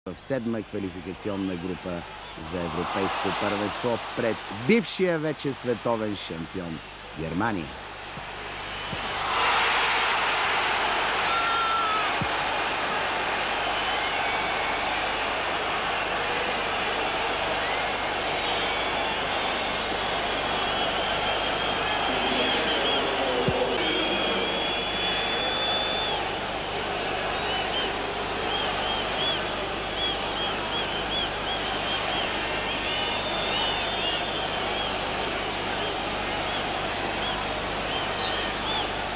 в седма квалификационна група за европейско първенство пред бившия вече световен шампион Германия.